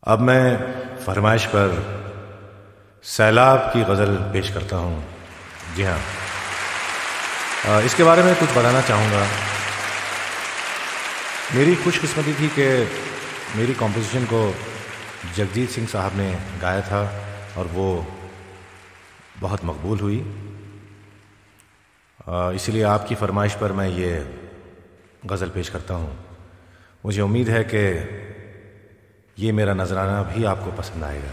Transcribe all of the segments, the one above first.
अब मैं फरमाइश पर सैलाब की गज़ल पेश करता हूँ। जी हाँ, इसके बारे में कुछ बताना चाहूँगा। मेरी खुशकिस्मती थी कि मेरी कॉम्पोजिशन को जगजीत सिंह साहब ने गाया था और वो बहुत मकबूल हुई। इसलिए आपकी फरमाइश पर मैं ये गज़ल पेश करता हूँ। मुझे उम्मीद है कि ये मेरा नजराना भी आपको पसंद आएगा,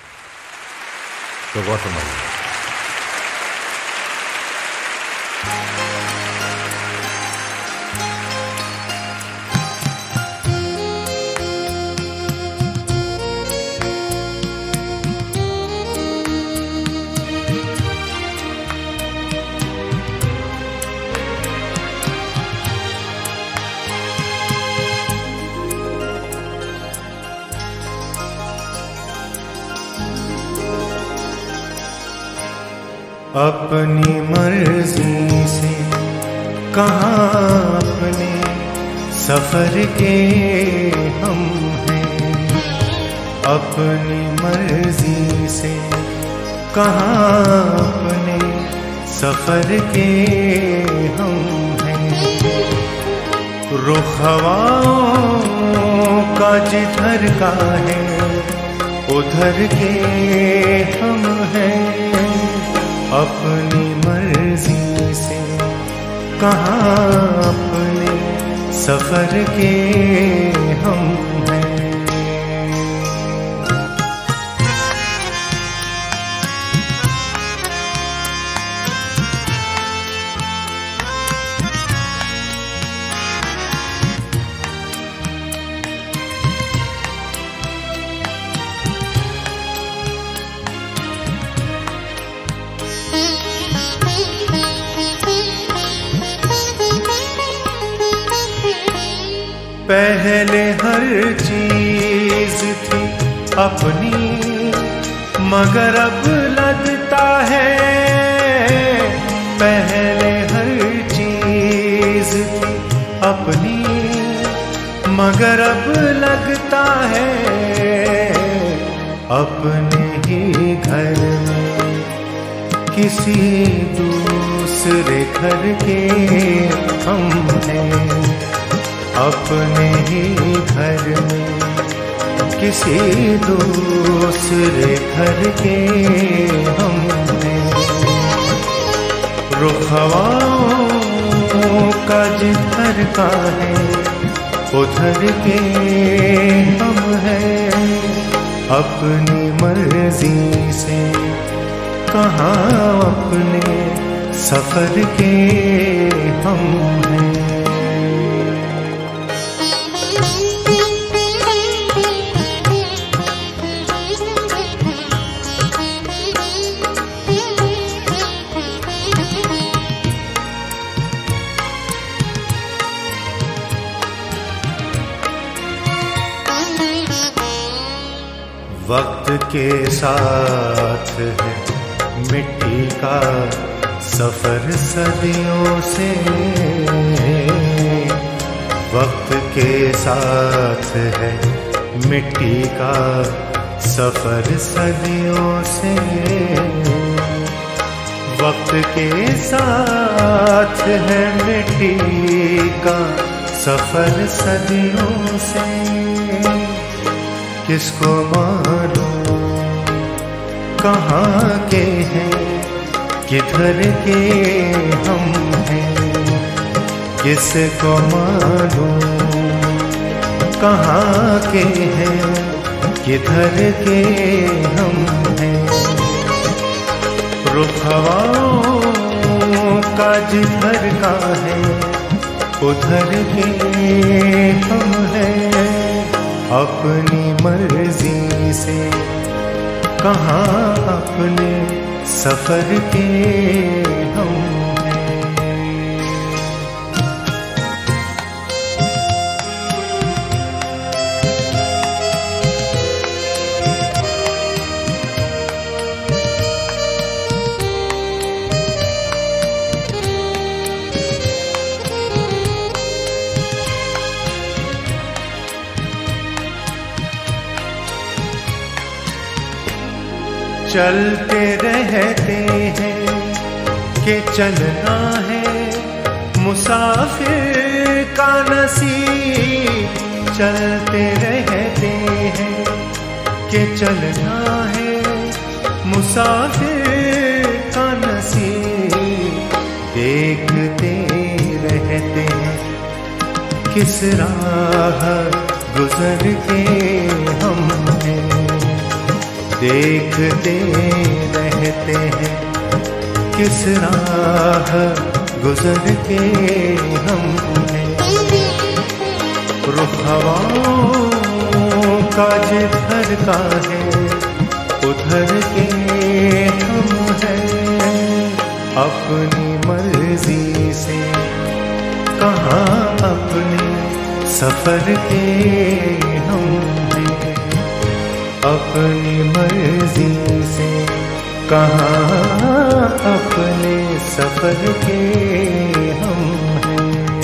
तो गौर फरमाइए। अपनी मर्जी से कहाँ अपने सफर के हम हैं, अपनी मर्जी से कहाँ अपने सफर के हम हैं। रुख हवाओं का जिधर का है उधर के हम हैं, अपनी मर्जी से कहाँ अपने सफर के हम हैं। पहले हर चीज थी अपनी मगर अब लगता है, पहले हर चीज थी अपनी मगर अब लगता है, अपने ही घर में किसी दूसरे घर के हम हैं, अपने ही घर में किसी दूसरे घर के हम हैं। रुख हवाओं का जिधर का है उधर के हम हैं, अपनी मर्जी से कहाँ अपने सफर के हम हैं। वक्त के साथ है मिट्टी का सफर सदियों से, वक्त के साथ है मिट्टी का सफर सदियों से, वक्त के साथ है मिट्टी का सफर सदियों से। किसको मालूम कहाँ के हैं किधर के हम हैं, किसको मालूम कहाँ के हैं किधर के हम हैं। रुख हवाओं का जिधर का है उधर के हम हैं, अपनी मर्जी से कहाँ अपने सफर के हम हैं। चलते रहते हैं कि चलना है मुसाफिर का नसीब। चलते रहते हैं कि चलना है मुसाफिर का नसीब। देखते रहते हैं किस राह गुजर के हम हैं। देखते रहते हैं किस राह गुजर के हम हैं। रुख हवाओं का जिधर का है उधर के हम हैं। अपनी मर्जी से कहाँ अपने सफर के हम हैं। अपनी मर्जी से कहाँ अपने सफर के हम हैं।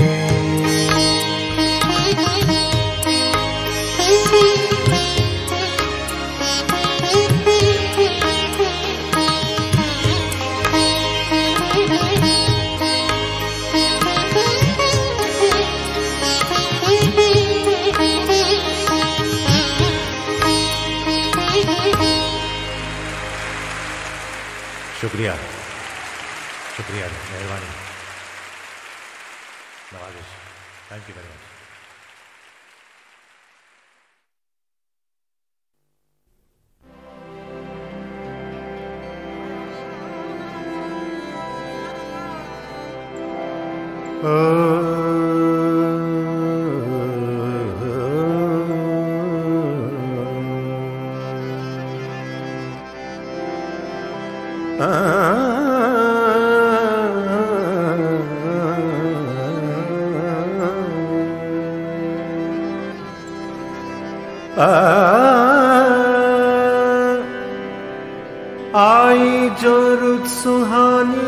शुक्रिया, शुक्रिया, मेहरबानी, नवाजिश। Thank you very much. आई जो रुत सुहानी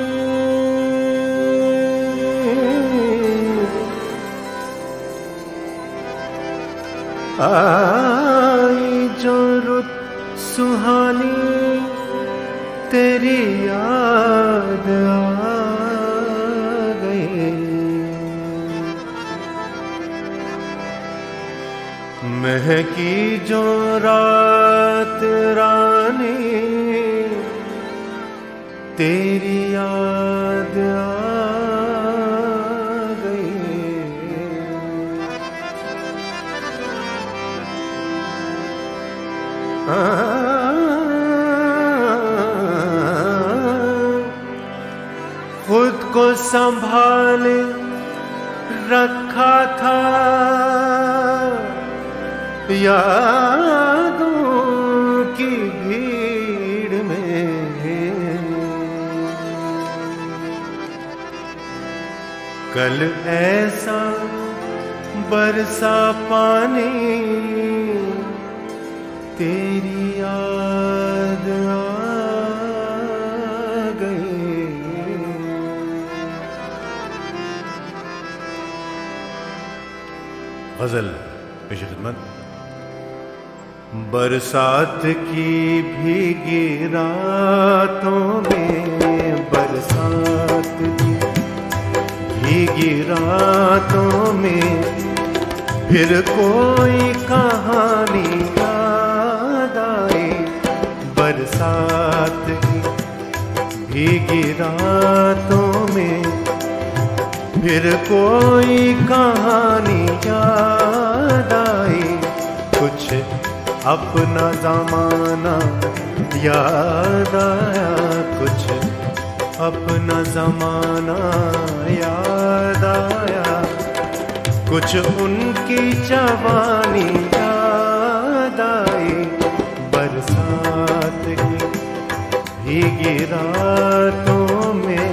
आई जो रुत सुहानी तेरी याद आ गई। महकी जो रात रानी तेरी याद आ गई। खुद को संभाल रखा था यादों की भीड़ में। कल ऐसा बरसा पानी तेरी याद आ गई। गजल पेश खिदमत। बरसात की भीगी रातों में, बरसात की भीगी रातों में फिर कोई कहानी याद आई। बरसात की भीगी रातों में फिर कोई कहानी याद आई। कुछ अपना ज़माना याद आया, कुछ अपना ज़माना याद आया। कुछ उनकी जवानी याद आई। बरसात की भीगी रातों में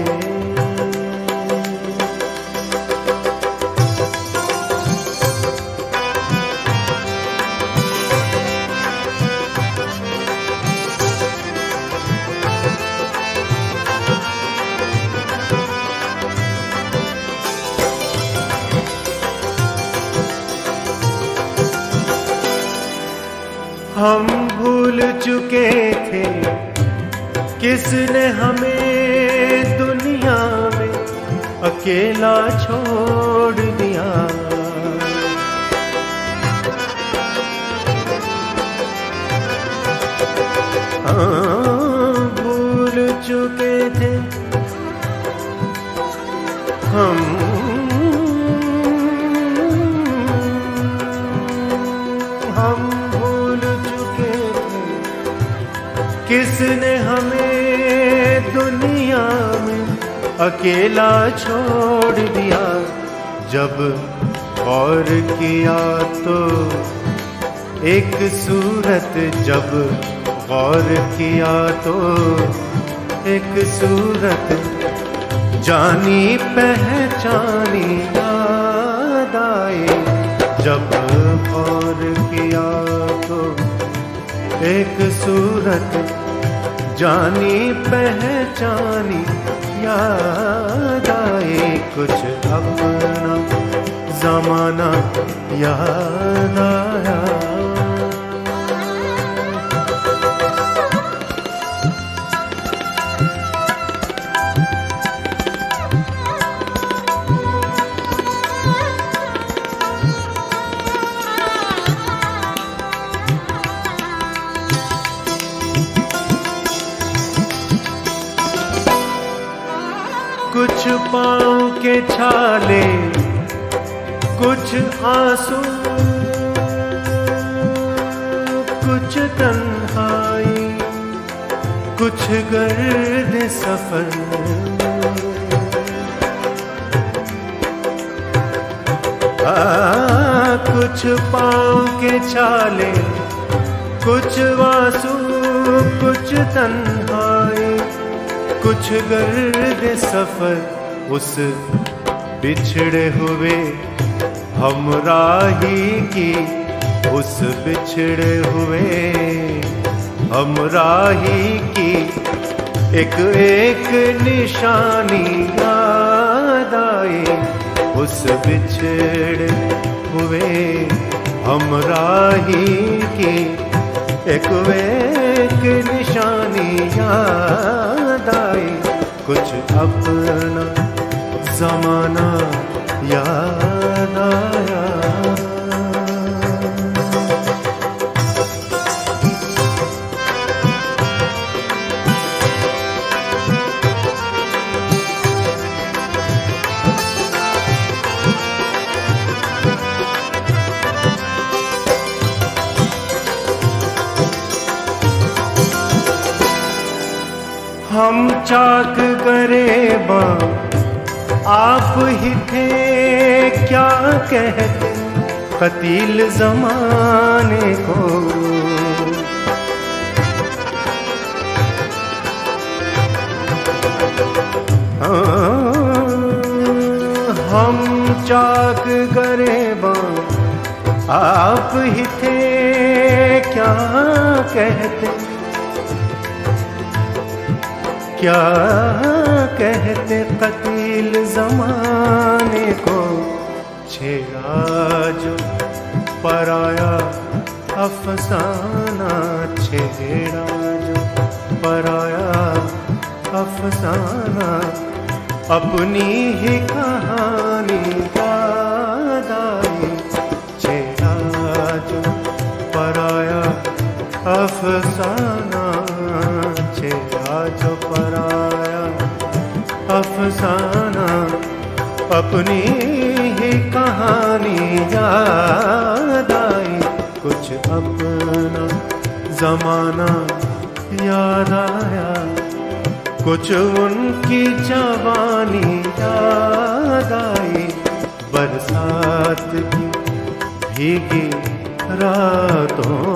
हम भूल चुके थे किसने हमें दुनिया में अकेला छोड़ दिया। हाँ, भूल चुके थे हम भूल चुके थे किसने हमें दुनिया में अकेला छोड़ दिया। जब गौर किया तो एक सूरत, जब गौर किया तो एक सूरत जानी पहचानी याद आए। जब गौर किया तो एक सूरत जानी पहचानी याद आए। कुछ अपना जमाना याद आया। कुछ पाँव के छाले, कुछ आंसू, कुछ तन्हाई, कुछ गर्द सफर। कुछ पाँव के छाले, कुछ आंसू, कुछ तन्हाई, कुछ गर्द सफर। उस बिछड़े हुए हमराही की, उस बिछड़े हुए हमराही की एक एक निशानी याद आए। उस बिछड़े हुए हमराही की एक एक निशानी याद आए। कुछ अपना जमाना याद आया। हम चाक गरेबा आप ही थे, क्या कहते कतील जमाने को। हम चाक गरेबा आप ही थे, क्या कहते क्या कहते कतील जमाने को। छेड़ा जो पराया अफसाना, छेड़ा जो पराया अफसाना, अपनी ही कहानी याद आई। छेड़ा जो पराया अफसाना, छेड़ा जो पराया अफसाना, अपनी ही कहानी याद आई। कुछ अपना जमाना याद आया। कुछ उनकी जवानी याद आई। बरसात की भीगी रातों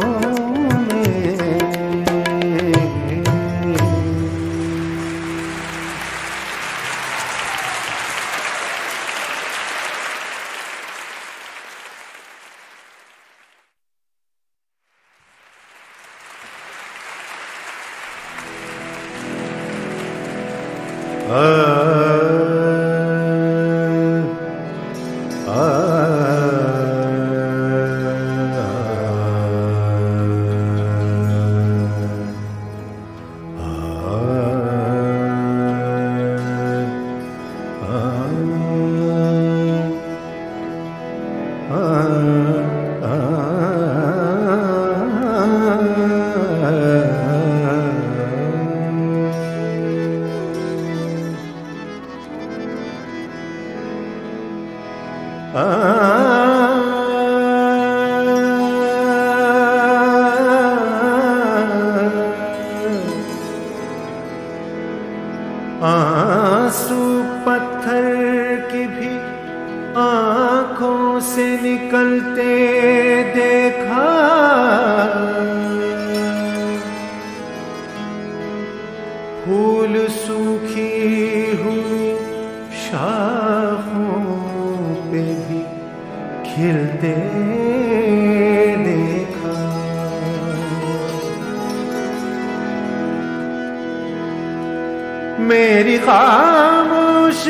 मेरी खामोश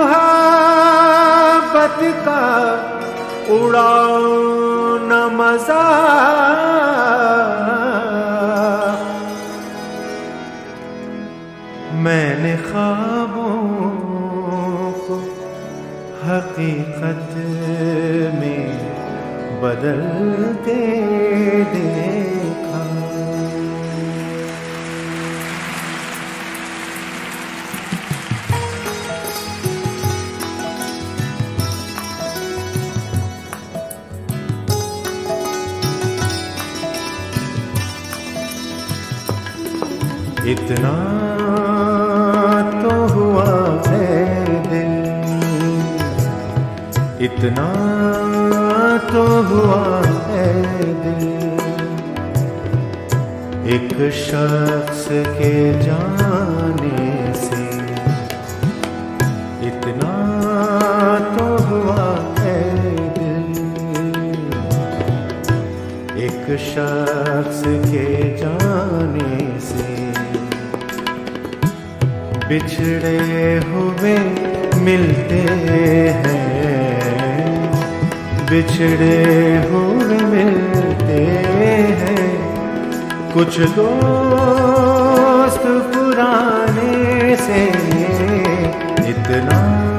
मुहब्बत का उड़ाओ न मजा, मैंने ख्वाबों को हकीकत में बदलते देखा। इतना तो हुआ है दिल, इतना तो हुआ है दिल, एक शख्स के जाने से। इतना तो हुआ है दिल, एक शख्स के जाने से। बिछड़े हुए मिलते हैं, बिछड़े हुए मिलते हैं, कुछ दोस्त पुराने से। इतना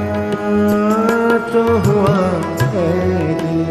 तो हुआ है दिल।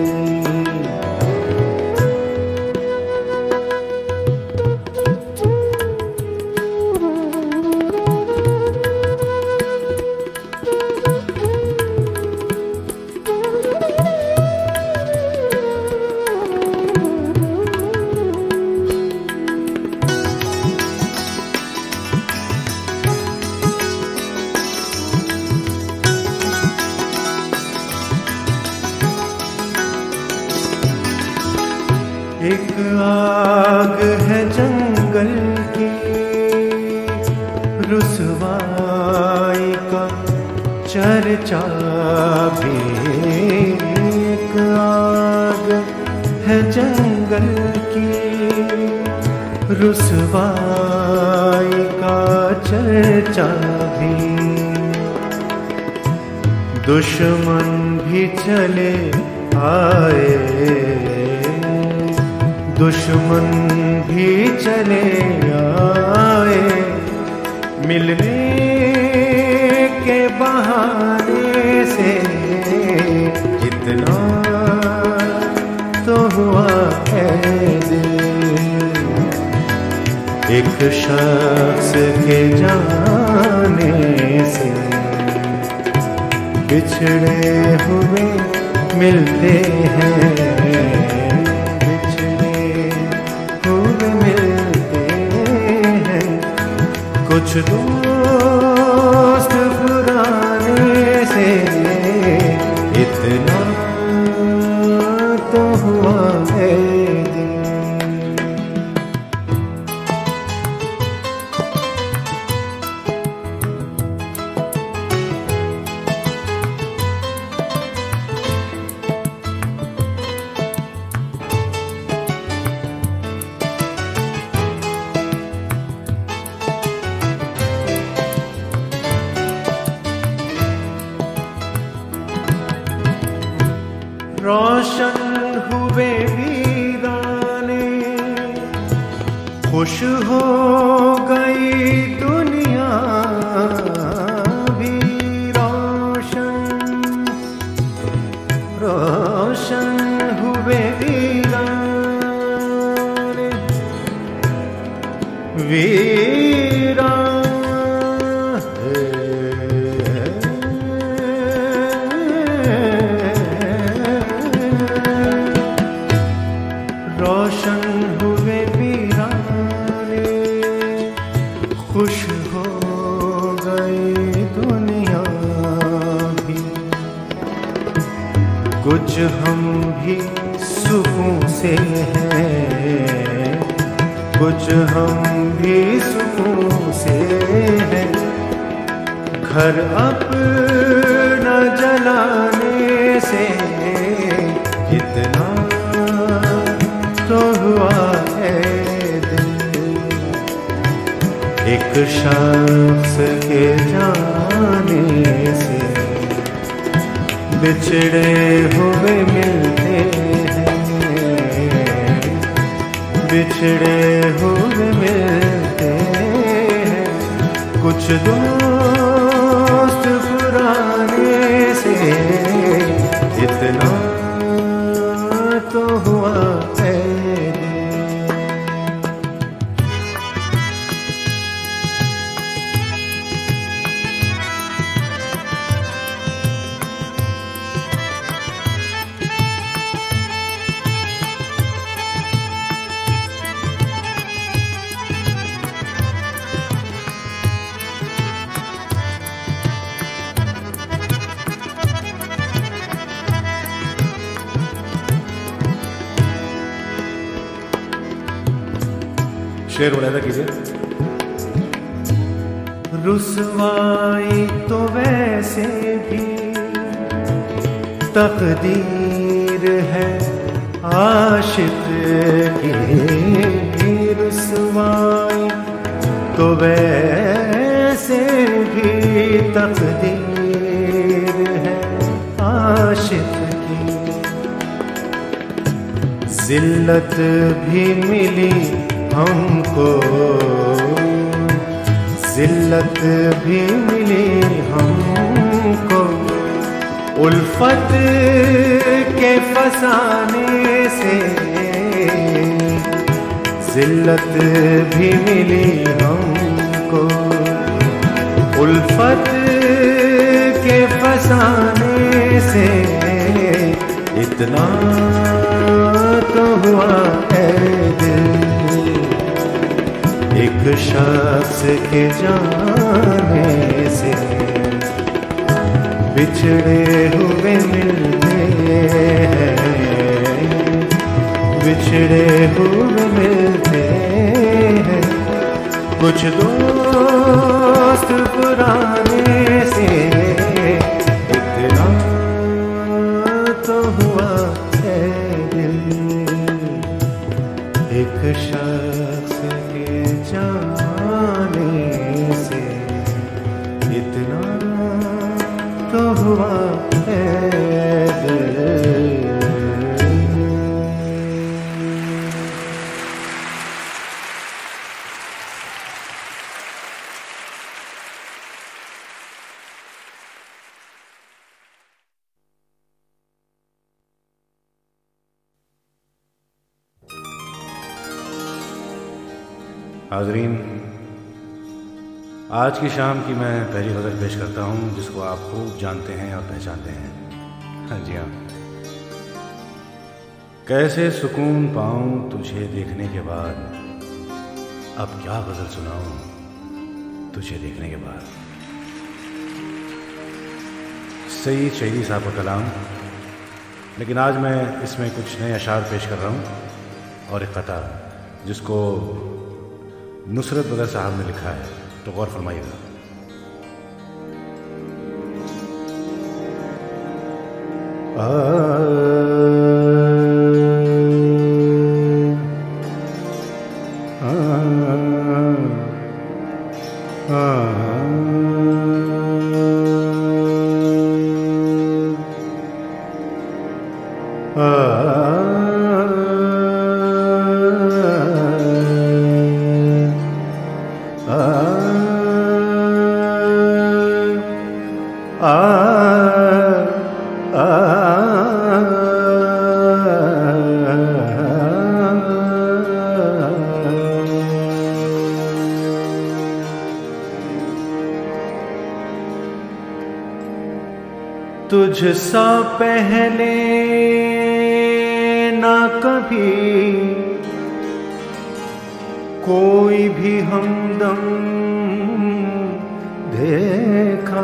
एक आग है जंगल की, रुसवाई का चर्चा भी। एक आग है जंगल की, रुसवाई का चर्चा भी। दुश्मन भी चले आए, दुश्मन भी चले आए, मिलने के बहाने से। इतना तो हुआ है दिल, एक शख्स के जाने से। बिछड़े हुए मिलते हैं, कुछ दोस्त पुराने से। इतना तो हुआ है दिल। रोशन हुए वीराने, खुश हो गई दुनिया भी। रोशन रोशन हुए वीराने, वीरा रोशन हुए वीराने, खुश हो गई दुनिया भी। कुछ हम भी सुकून से हैं, कुछ हम भी सुकून से हैं। घर अपना जलाने से। इतना तो हुआ है दिल, एक शख्स के जाने से बिछड़े हुए मिलते हैं, बिछड़े हुए मिलते हैं। कुछ दोस्त पुराने से इतना तो हुआ है। शेर मुलायदा कीजिए। रुसवाई तो वैसे भी तकदीर है आशिक की, रुसवाई तो वैसे भी तकदीर है आशिक की। जिल्लत भी मिली हमको, जिल्लत भी मिली हमको, उल्फत के फसाने से। जिल्लत भी मिली हमको, उल्फत के फसाने से। इतना तो हुआ है दिल, एक शख्स के जाने से बिछड़े हुए मिलते हैं, बिछड़े हुए मिलते हैं। कुछ दोस्त पुराने से इतना तो हुआ है दिल, एक शख्स के जाने से इतना तो हुआ है दिल। हाज़रीन, आज की शाम की मैं पहली गज़ल पेश करता हूँ जिसको आप खूब जानते हैं और पहचानते हैं। हाँ जी हाँ। कैसे सुकून पाऊँ तुझे देखने के बाद, अब क्या गज़ल सुनाऊँ तुझे देखने के बाद। सईद शहीदी साहब का कलाम, लेकिन आज मैं इसमें कुछ नए अशार पेश कर रहा हूँ और एक क़ता जिसको नुसरत बदर साहब ने लिखा है, तो गौर फरमाइएगा। तुझसा पहले ना कभी कोई भी हमदम देखा,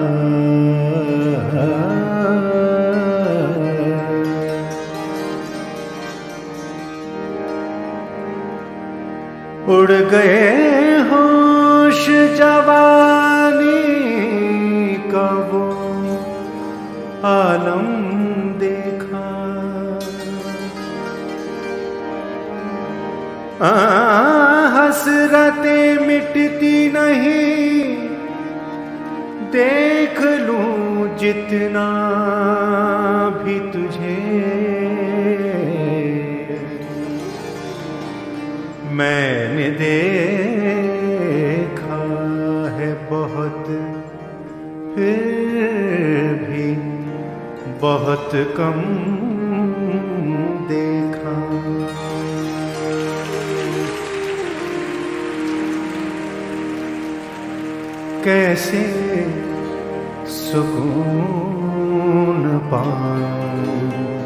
उड़ गए होश जवानी का वो आलम देखा। हसरतें मिटती नहीं, देख लूं जितना भी तुझे, मैंने देखा है बहुत, फिर भी बहुत कम देखा। कैसे सुकून पाऊं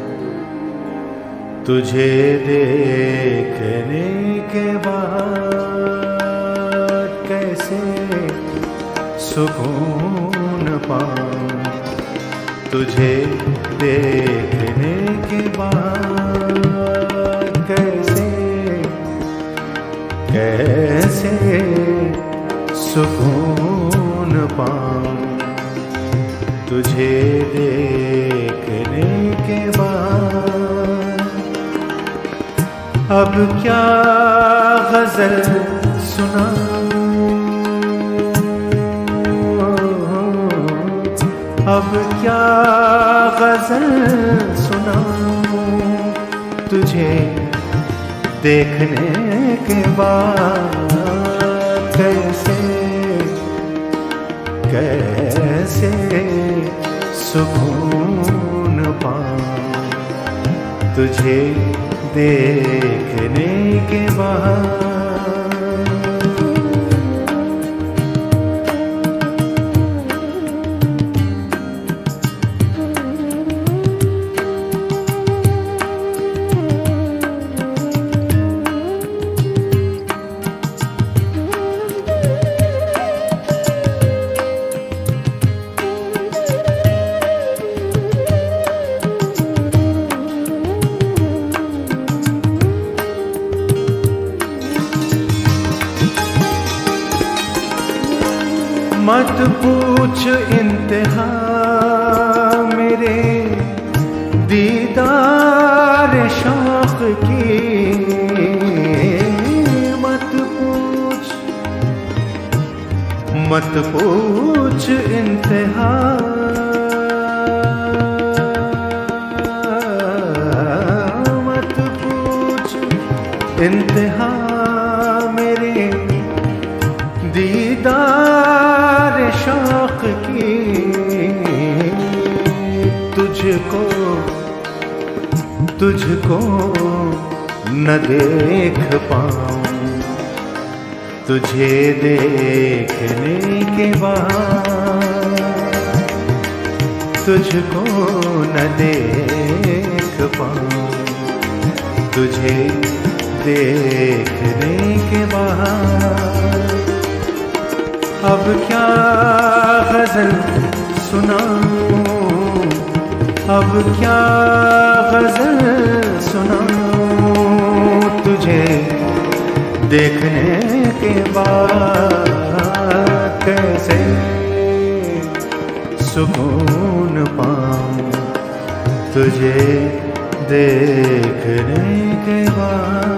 तुझे देखने के बाद, कैसे सुकून पाऊं तुझे देखने के बाद, कैसे कैसे सुकून पाऊं तुझे देखने के बाद। अब क्या गजल सुनाऊं, अब क्या गजल सुनाऊं तुझे देखने के बाद, कैसे कैसे सुकून पाऊं तुझे देखने के बाद। मत पूछ इंतहा मेरे दीदार शौक की, मत पूछ इंतहा, मत पूछ इंतहा मेरे दीदार शौक की। तुझको न देख पाऊं तुझे देखने के बाद, तुझको न देख पाऊं तुझे देखने के बाद। अब क्या गजल सुनाऊं, अब क्या गजल सुनाऊं तुझे देखने के बाद, कैसे सुकून पाऊं तुझे देखने के बाद।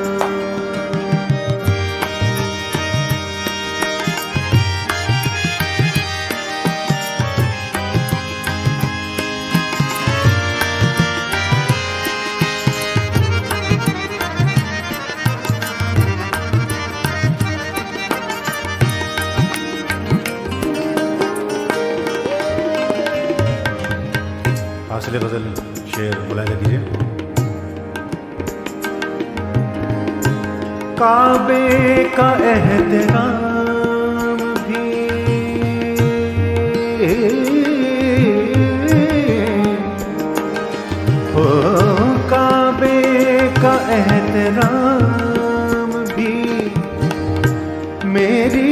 हासिल गजल शेर मुलाहिजा कीजिए। काबे का एहतराम भी हो, काबे का एहतराम भी मेरी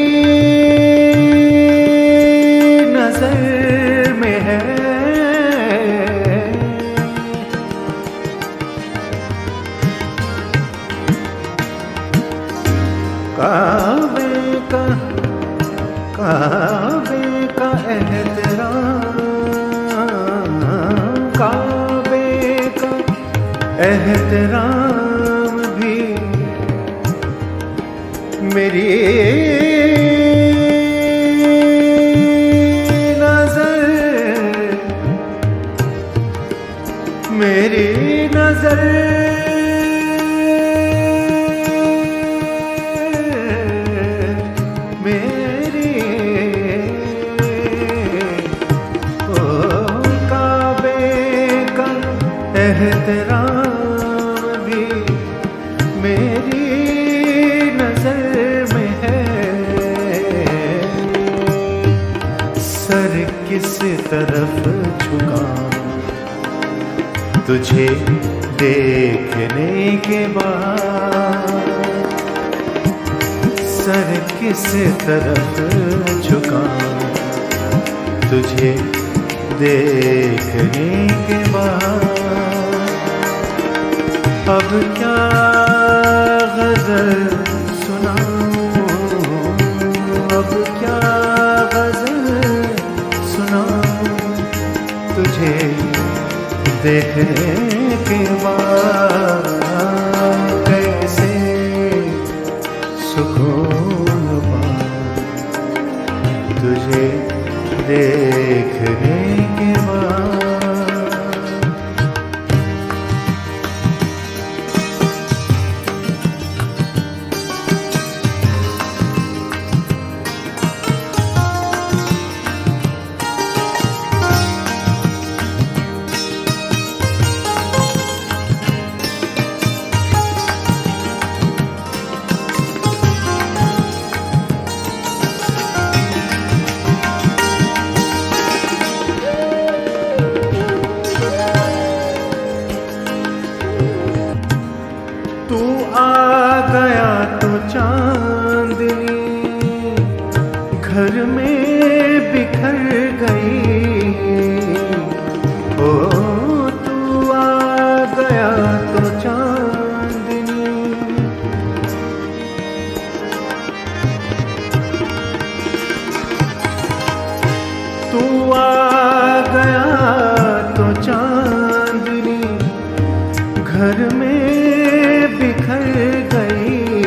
नजर में है। काबे का एहतराम, काबे का एहतराम भी मेरी नजर, मेरी नजर मेरी, ओ काबे का एहतराम भी मेरी नजर में है। सर किस तरफ झुकाऊं तुझे देखने के बाद, सर किस तरफ झुकाऊं तुझे देखने के बाद। अब क्या गजल सुनाऊं, अब क्या गजल सुनाऊं तुझे देखने के बाद। कैसे सुकून पाऊं तुझे देखने के बाद। तू आ गया तो चांदनी घर में बिखर गई। ओ तू आ गया तो चांदनी, तू आ गया तो चांदनी घर में बिखर गई।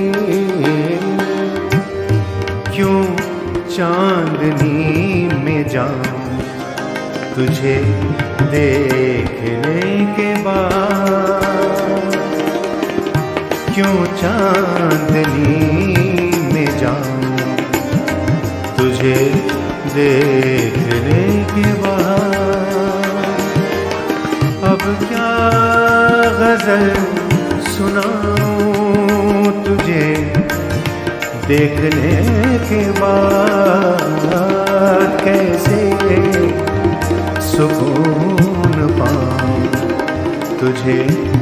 क्यों चांदनी में जाऊं तुझे देखने के बाद, क्यों चांदनी में जाऊं तुझे देखने के बाद। अब क्या गजल सुनाऊं तुझे देखने के बाद। कैसे सुकून पाऊं तुझे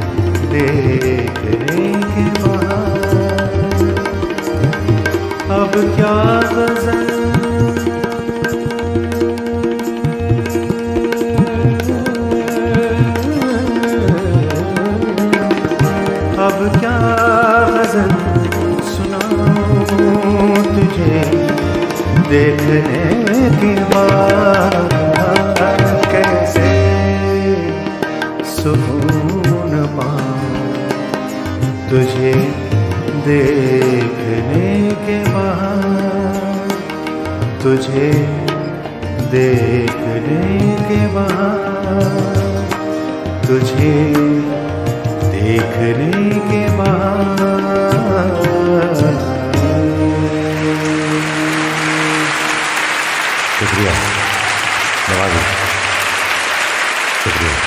देखने के बाद। अब क्या गजल अब क्या गजल सुनाऊं तुझे देखने के बाद। कैसे सुकून पाऊं तुझे देखने के बाद, तुझे देखने के बाद, तुझे देखने के बाद। शुक्रिया नवाज़, शुक्रिया।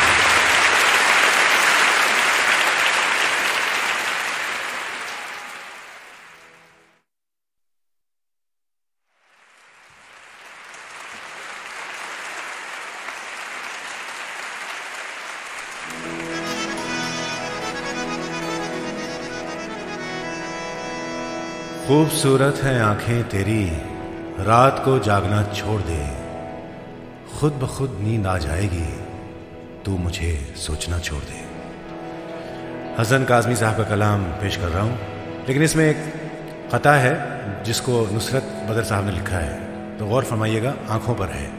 खूबसूरत हैं आंखें तेरी, रात को जागना छोड़ दे। खुद ब खुद नींद आ जाएगी, तू मुझे सोचना छोड़ दे। हसन काज़मी साहब का कलाम पेश कर रहा हूँ, लेकिन इसमें एक ख़ता है जिसको नुसरत बदर साहब ने लिखा है, तो गौर फरमाइएगा। आंखों पर है।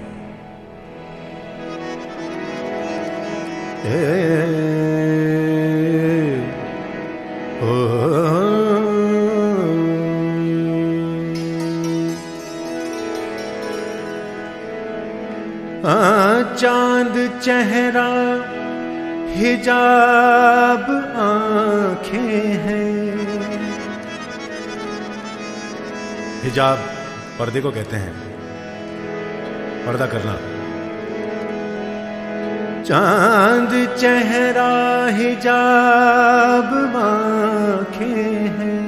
ओ, चांद चेहरा हिजाब आंखें हैं। हिजाब पर्दे को कहते हैं, पर्दा करना। चांद चेहरा हिजाब आंखें हैं,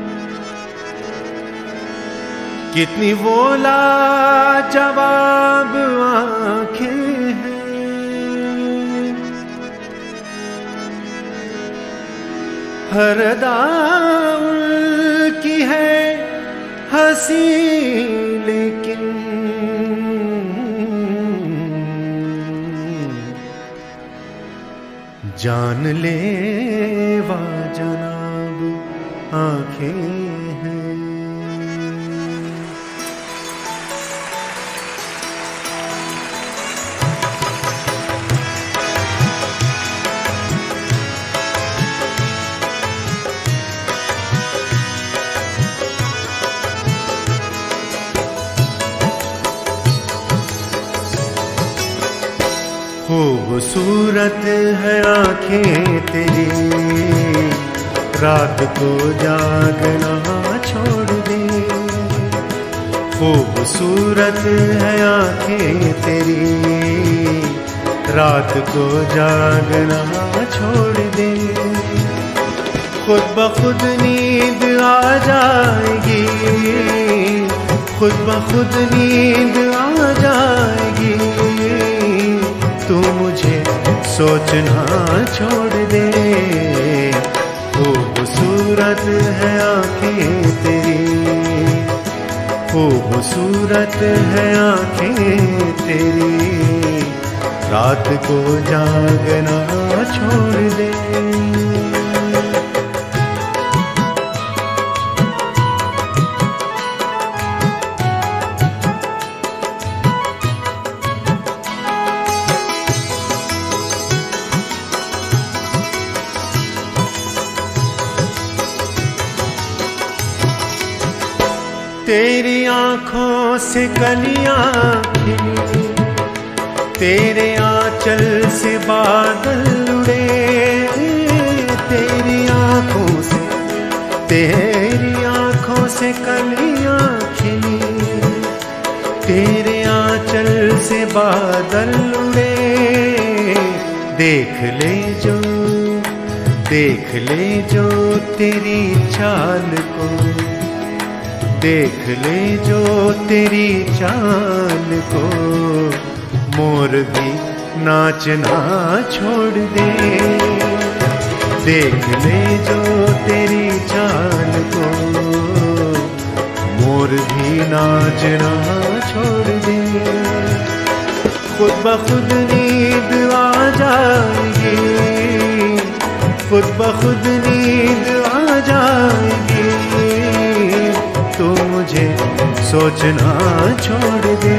कितनी वो लाजवाब आंखें हैं। हर अदा उनकी है हंसी, लेकिन जान लेवा जनाब आंखें हैं। खूबसूरत है आंखें तेरी, रात को जागना छोड़ दे। खूबसूरत है आंखें तेरी, रात को जागना छोड़ दे। खुद ब खुद नींद आ जाएगी, खुद ब खुद नींद आ जाएगी। तू मुझे सोचना छोड़ दे। खूबसूरत है आंखें तेरी, खूबसूरत है आंखें तेरी, रात को जागना छोड़ दे। तेरी आंखों से कलियां खिली, तेरे आंचल से बादल उड़े। तेरी आंखों से कलियां खिली, तेरे आंचल से बादल उड़े। देख ले जो तेरी चाल को, देख ले जो तेरी चाल को। मोर भी नाचना छोड़ दे। देख ले जो तेरी चाल को, मोर भी नाचना छोड़ दे। खुद ब खुद नींद आ जाएगी, खुद ब खुद नींद आ जाएगी। तू मुझे सोचना छोड़ दे।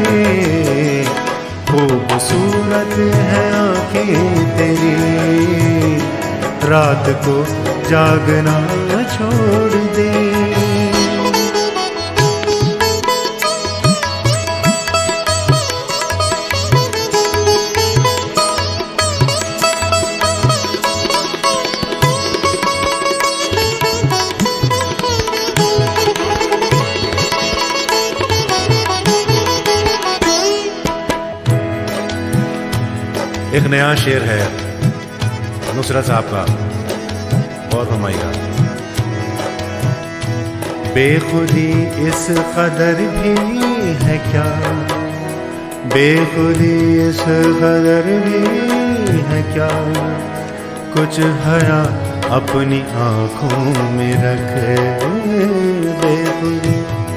खूबसूरत है आंखें तेरी, रात को जागना छोड़ दे। एक नया शेर है नुसरत साहब का, और फरमाइएगा। बेखुदी इस कदर भी है क्या, बेखुदी इस कदर भी है क्या। कुछ हया अपनी आंखों में रखे। बेखुदी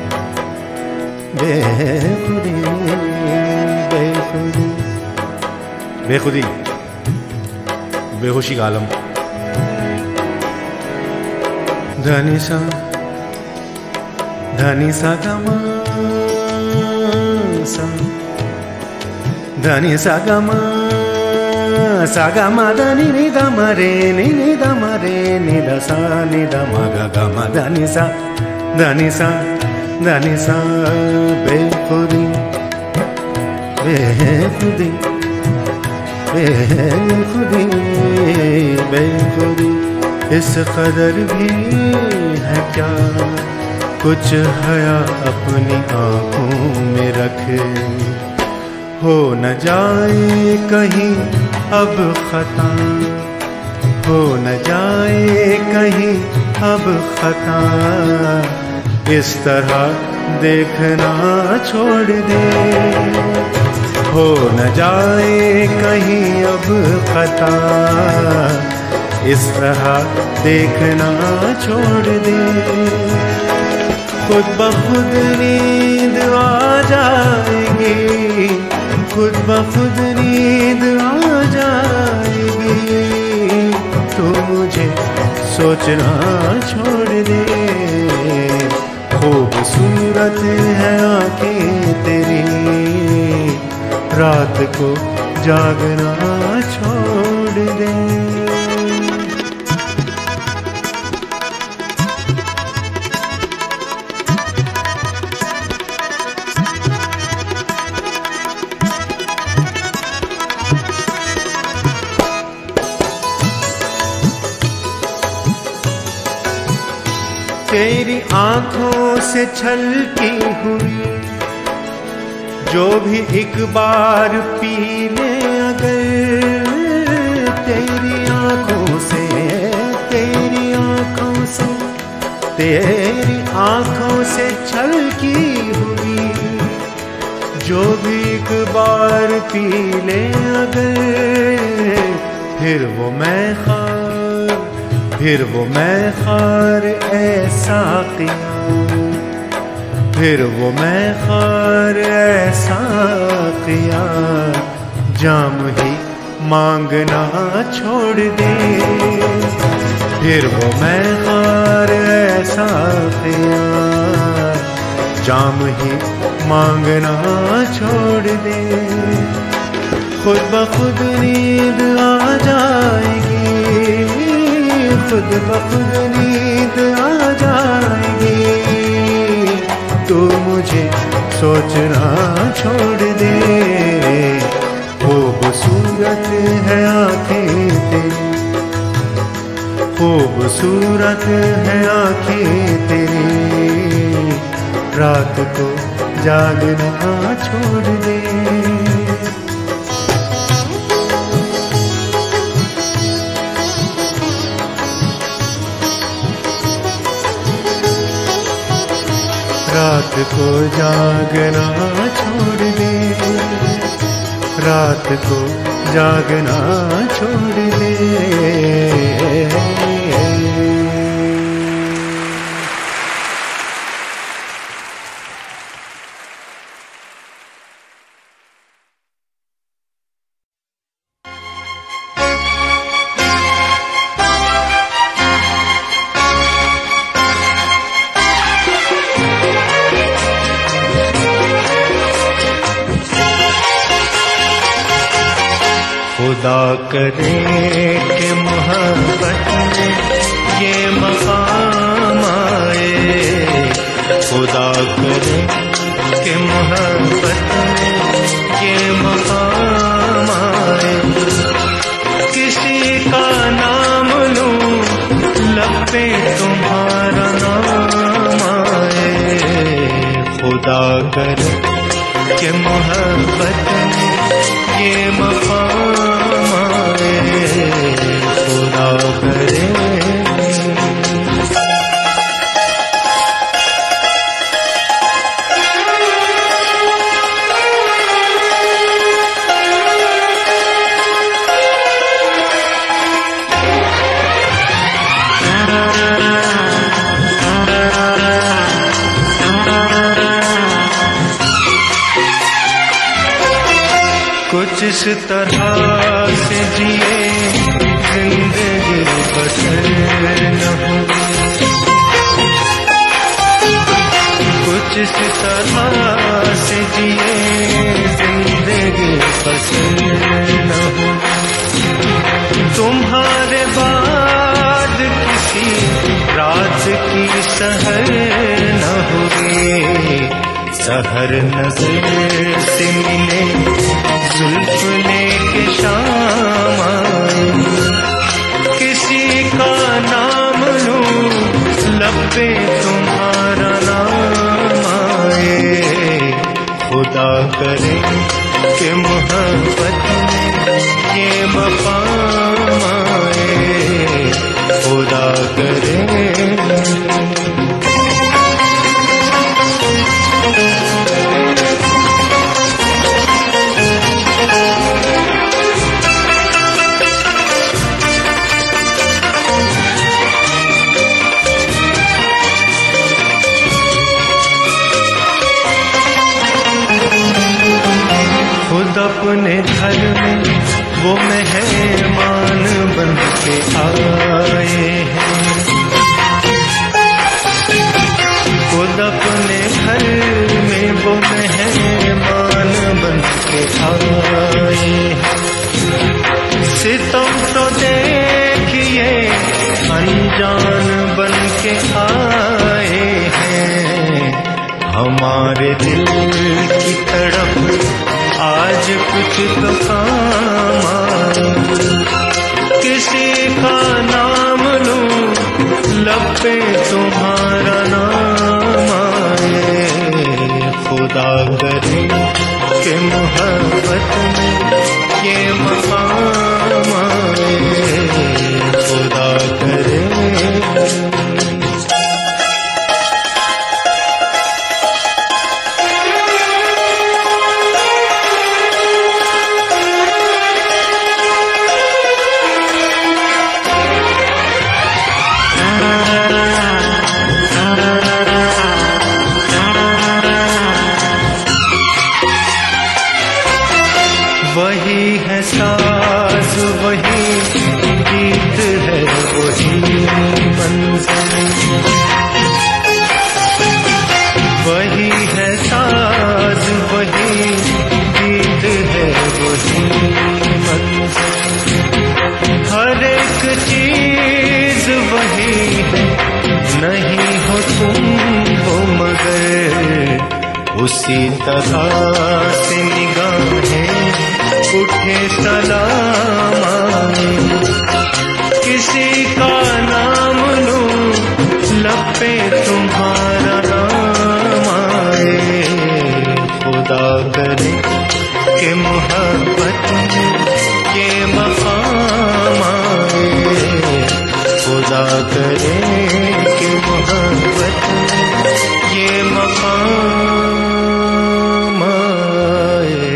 बेखुदी बेखुदी बेखुदी बेहोशी का आलम। धनी सा गमा सा, धनी सा गमा धनी नि द म रे नि द म रे नि द सा नि द म ग ग म धनी सा बेखुदी बेखुदी बेखुदी बेखुदी इस कदर भी है क्या, कुछ हया अपनी आंखों में रखे, हो न जाए कहीं अब खता, हो न जाए कहीं अब खता, इस तरह देखना छोड़ दे, हो न जाए कहीं अब खता, इस तरह देखना छोड़ दे, खुद ब खुद नींद आ जाएगी, खुद ब खुद नींद आ जाएगी, तो मुझे सोचना छोड़ दे, खूबसूरत है आंखें तेरी, रात को जागना छोड़ दे। तेरी आंखों से छलकी हुई जो भी एक बार पी ले अगर, तेरी आंखों से, तेरी आंखों से, तेरी आंखों से छलकी हुई जो भी एक बार पी ले अगर, फिर वो मैं खार, फिर वो मैं खार ऐसा किया, फिर वो मैं खार ऐसा किया, जाम ही मांगना छोड़ दे, फिर वो मैं खार ऐसा किया, जाम ही मांगना छोड़ दे, खुद ब खुद नींद आ जाएगी, खुद ब खुद नींद आ जाएगी, तू मुझे सोचना छोड़ दे, खूबसूरत है आंखें तेरी, खूबसूरत है आंखें तेरी, रात को जागना छोड़ दे। रात को जागना छोड़ दे, रात को जागना छोड़ दे। खुदा करे कि मोहब्बत में ये मकाम आए, खुदा करे कि मोहब्बत में ये मकाम आए, किसी का नाम लूं लब पे तुम्हारा नाम आए, खुदा करे कि मोहब्बत में ये मकाम आए, खुदा करे। कुछ इस तरह से जिए जिंदगी बसर न हो, कुछ इस तरह से जिए जिंदगी बसर न हो, तुम्हारे बाद किसी रात की सहर न होगी, सहर नजर से मिले जुल्फ लेके शाम पे तुम्हारा नाम आए, खुदा करे कि मोहब्बत में ये मकाम आए, खुदा करे। खुद अपने घर में वो मेहमान बन के आए हैं, खुद अपने घर में वो मेहमान बन के आए हैं। सितम तो देखिए अनजान बन के आए हैं, हमारे दिल की तड़प आज कुछ तो काम आए। किसी का नाम लूं लब पे तुम्हारा नाम आए, खुदा करे कि मोहब्बत में ये मकाम आए, खुदा करे। वही है साज वही गीत है वही मंज़िल, वही है साज वही गीत है वही मंज़िल। हर एक चीज वही है, नहीं हो तुम हो मगर उसी तरह से निगाहें उठे सलाम आए। किसी का नाम लूं लब पे तुम्हारा नाम आए, खुदा करे कि मोहब्बत में ये मकाम आए, खुदा करे कि मोहब्बत में ये मकाम आए।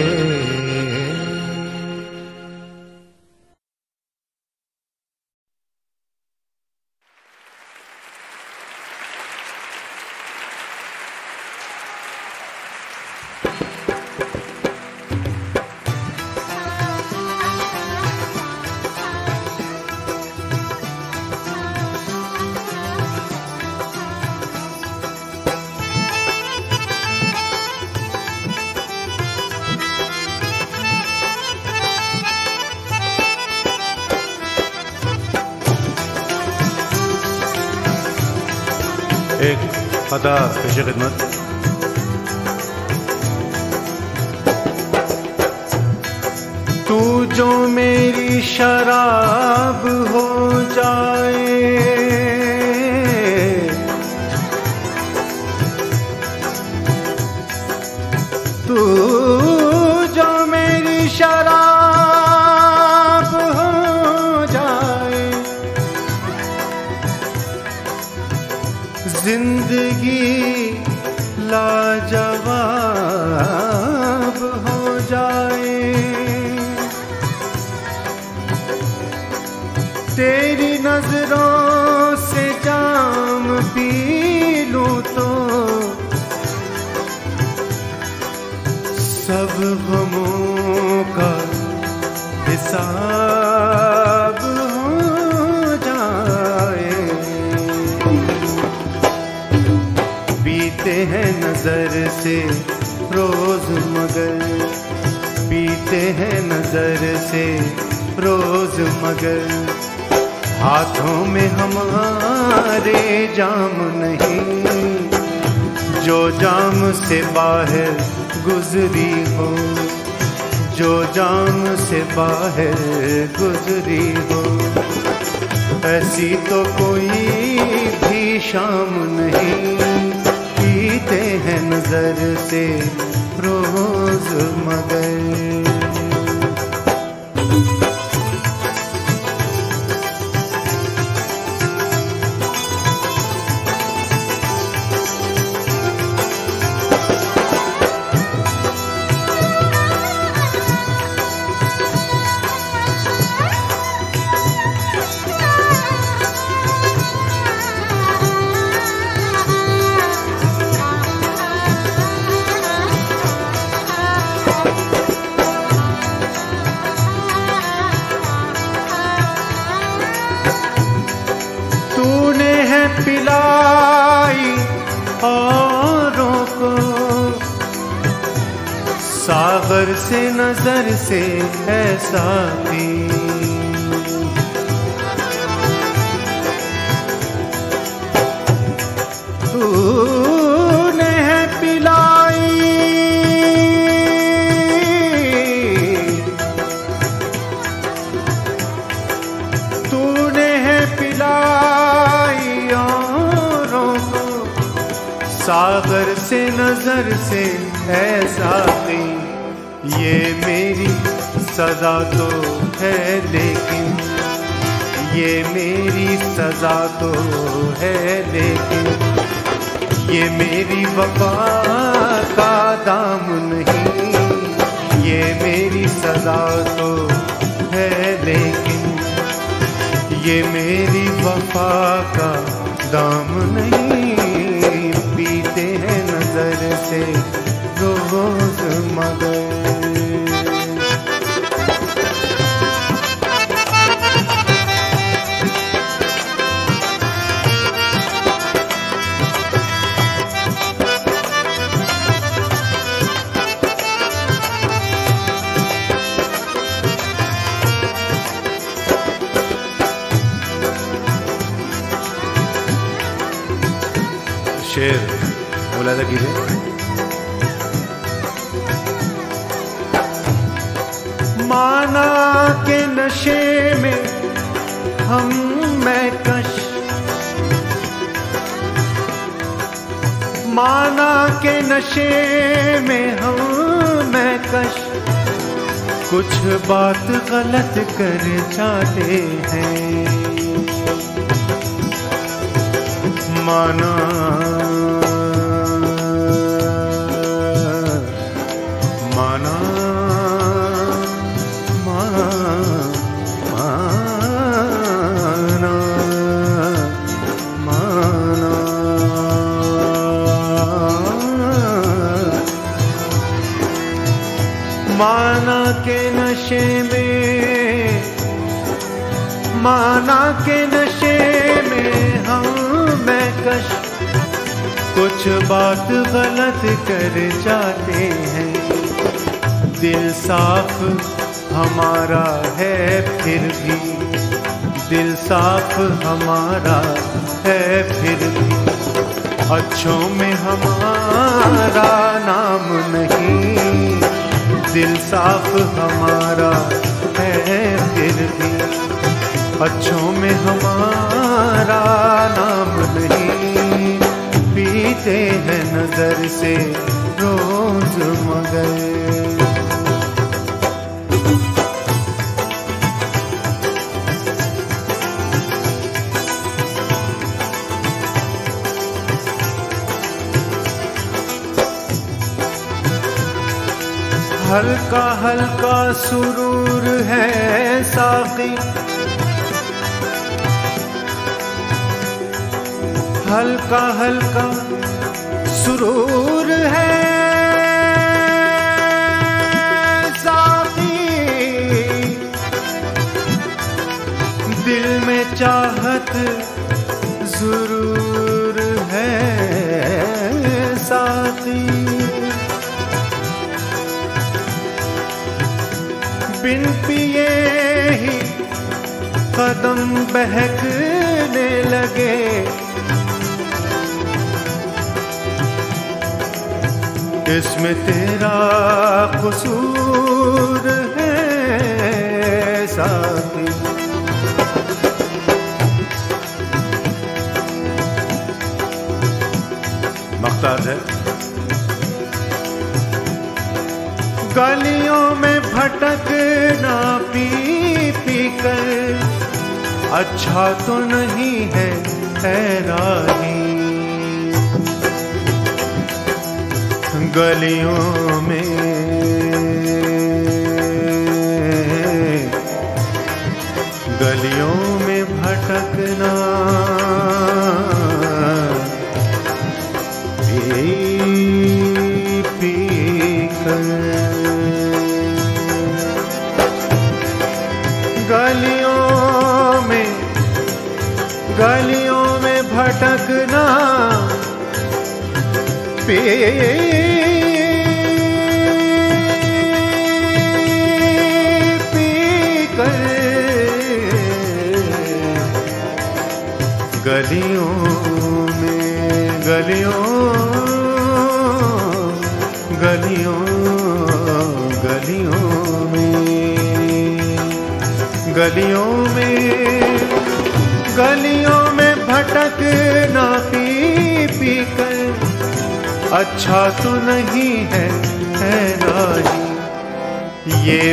एक अदा पेश खिदमत। तू जो मेरी शराब हो जाए, तू जो मेरी शराब हो जाए, जिंदगी लाजवाब हो जाए। तेरी नजरों से जाम पी लूं तो सब गमों का हिसाब हो जाए। बीते हैं नजर से रोज मगर, बीते हैं नजर से रोज मगर, हाथों में हमारे जाम नहीं। जो जाम से बाहर गुजरी हो, जो जाम से बाहर गुजरी हो, ऐसी तो कोई भी शाम नहीं, पीते हैं नजर से रोज मगर। पिलाई औरों को सागर से नजर से ऐसा भी, तूने है पिलाई तूने है पिलाई सागर से नजर से ऐसा भी। ये मेरी सजा तो है लेकिन, ये मेरी सजा तो है लेकिन, ये मेरी वफा का दाम नहीं। ये मेरी सजा तो है लेकिन, ये मेरी वफा का दाम नहीं। पीते हैं नजर से रोज मगर। शेर मुलाजा कीजिए। माना के नशे में हम महकश, माना के नशे में हम महकश, कुछ बात गलत कर जाते हैं। माना माना माना माना माना के नशे में, माना के नशे में हम महकश, कुछ बात गलत कर जाते हैं। दिल साफ हमारा है फिर भी, दिल साफ हमारा है फिर भी, अच्छों में हमारा नाम नहीं। दिल साफ हमारा है फिर भी, अच्छों में हमारा नाम नहीं। पीते हैं नजर से रोज मगर। हल्का हल्का सुरूर है साक़ी, हल्का हल्का सुरूर है साक़ी, दिल में चाहत जरूर है साक़ी। बिन पिए ही कदम बहकने लगे, इसमें तेरा कसूर है साथी। मख्तार है। गलियों में भटकना पी पी कर अच्छा तो नहीं है राही। गलियों में भटकना पी पी कर गलियों में भटकना पी पी कर गलियों में भटकना पी पी कर अच्छा तो नहीं है राही। ये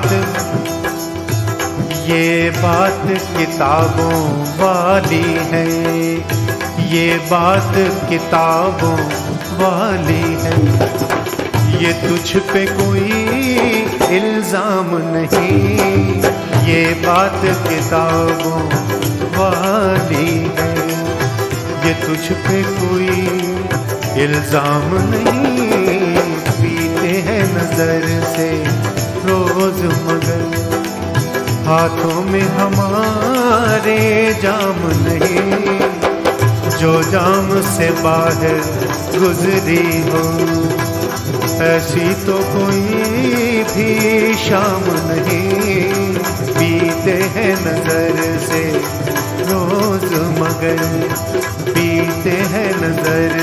बात किताबों वाली है, ये बात किताबों वाली है। ये तुझ पे कोई इल्जाम नहीं, ये बात किताबों वाली है। ये तुझ पे कोई इल्जाम नहीं। पीते हैं नजर से रोज मगर हाथों में हमारे जाम नहीं। जो जाम से बाहर गुजरी हो ऐसी तो कोई भी शाम नहीं। पीते हैं नजर से रोज मगर पीते हैं नजर